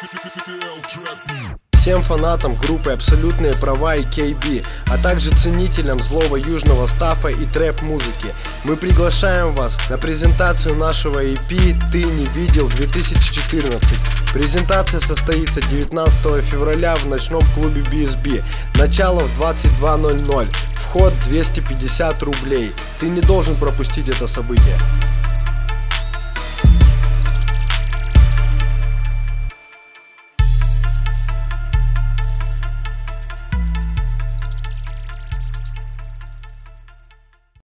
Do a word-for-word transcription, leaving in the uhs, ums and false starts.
Всем фанатам группы Абсолютные Права и кей би, а также ценителям злого южного стафа и трэп-музыки, мы приглашаем вас на презентацию нашего и пи «Ты не видел» две тысячи четырнадцать. Презентация состоится девятнадцатого февраля в ночном клубе би эс би. Начало в двадцать два ноль ноль. Вход двести пятьдесят рублей. Ты не должен пропустить это событие.